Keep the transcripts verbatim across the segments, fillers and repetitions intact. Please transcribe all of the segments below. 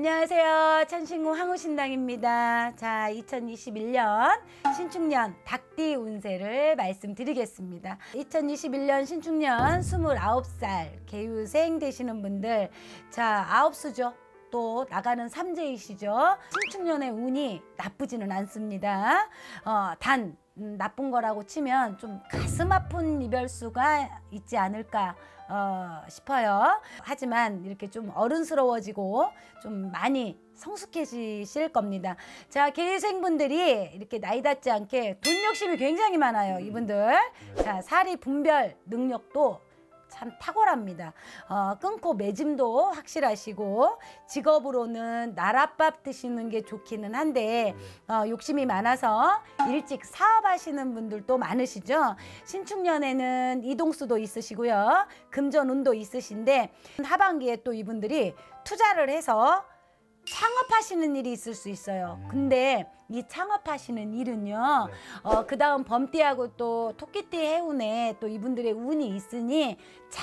안녕하세요. 천신궁 황우신당입니다. 자, 이천이십일 년 신축년 닭띠 운세를 말씀드리겠습니다. 이천이십일 년 신축년 스물아홉 살 개유생 되시는 분들, 자, 아홉 수죠. 또 나가는 삼재이시죠. 신축년의 운이 나쁘지는 않습니다. 어, 단 음, 나쁜 거라고 치면 좀 가슴 아픈 이별수가 있지 않을까 어, 싶어요. 하지만 이렇게 좀 어른스러워지고 좀 많이 성숙해지실 겁니다. 자, 개유생분들이 이렇게 나이 닿지 않게 돈 욕심이 굉장히 많아요. 이분들. 자, 사리 분별 능력도 참 탁월합니다. 어, 끊고 매짐도 확실하시고, 직업으로는 나랏밥 드시는 게 좋기는 한데 어, 욕심이 많아서 일찍 사업하시는 분들도 많으시죠. 신축년에는 이동수도 있으시고요. 금전운도 있으신데 하반기에 또 이분들이 투자를 해서 창업하시는 일이 있을 수 있어요. 근데 이 창업하시는 일은요, 어, 그 다음 범띠하고 또 토끼띠 해운에 또 이분들의 운이 있으니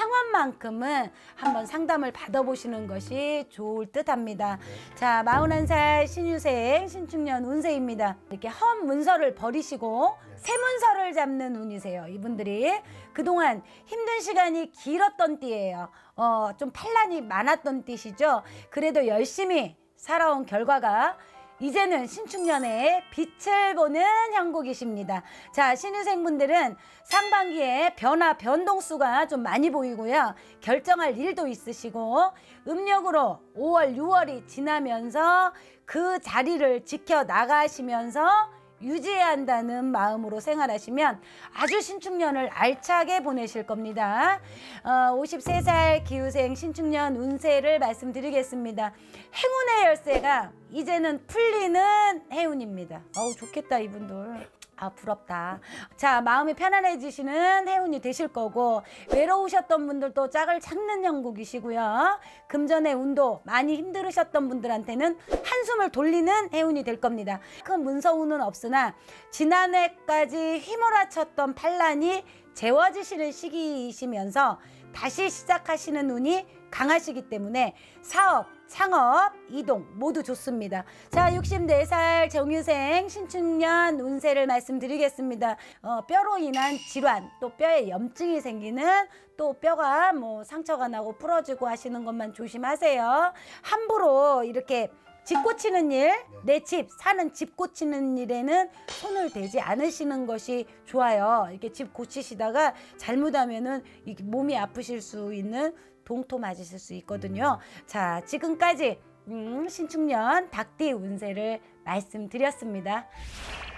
창업만큼은 한번 상담을 받아보시는 것이 좋을 듯 합니다. 자, 마흔한 살 신유생 신축년 운세입니다. 이렇게 험 문서를 버리시고 새 문서를 잡는 운이세요. 이분들이 그동안 힘든 시간이 길었던 띠예요. 어, 좀 판란이 많았던 띠시죠. 그래도 열심히 살아온 결과가 이제는 신축년에 빛을 보는 형국이십니다. 자, 신유생분들은 상반기에 변화, 변동수가 좀 많이 보이고요. 결정할 일도 있으시고, 음력으로 오월, 유월이 지나면서 그 자리를 지켜나가시면서 유지해야 한다는 마음으로 생활하시면 아주 신축년을 알차게 보내실 겁니다. 어, 오십세 살 기후생 신축년 운세를 말씀드리겠습니다. 행운의 열쇠가 이제는 풀리는 해운입니다. 어우, 좋겠다 이분들. 아, 부럽다. 자, 마음이 편안해지시는 해운이 되실 거고, 외로우셨던 분들도 짝을 찾는 형국이시고요. 금전의 운도 많이 힘들으셨던 분들한테는 한숨을 돌리는 해운이 될 겁니다. 큰 문서운은 없으나 지난해까지 휘몰아쳤던 판란이 재워지시는 시기이시면서 다시 시작하시는 운이 강하시기 때문에 사업, 창업, 이동 모두 좋습니다. 자, 육십네 살 정유생 신축년 운세를 말씀드리겠습니다. 어, 뼈로 인한 질환, 또 뼈에 염증이 생기는, 또 뼈가 뭐 상처가 나고 부러지고 하시는 것만 조심하세요. 함부로 이렇게 집 고치는 일, 내 집, 사는 집 고치는 일에는 손을 대지 않으시는 것이 좋아요. 이렇게 집 고치시다가 잘못하면은 이렇게 몸이 아프실 수 있는 동토 맞으실 수 있거든요. 자, 지금까지 음, 신축년 닭띠 운세를 말씀드렸습니다.